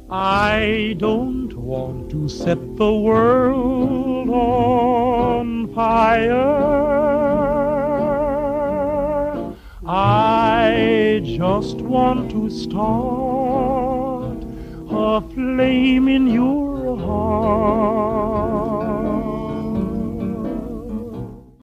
I don't want to set the world on fire. I just want to start a flame in your heart.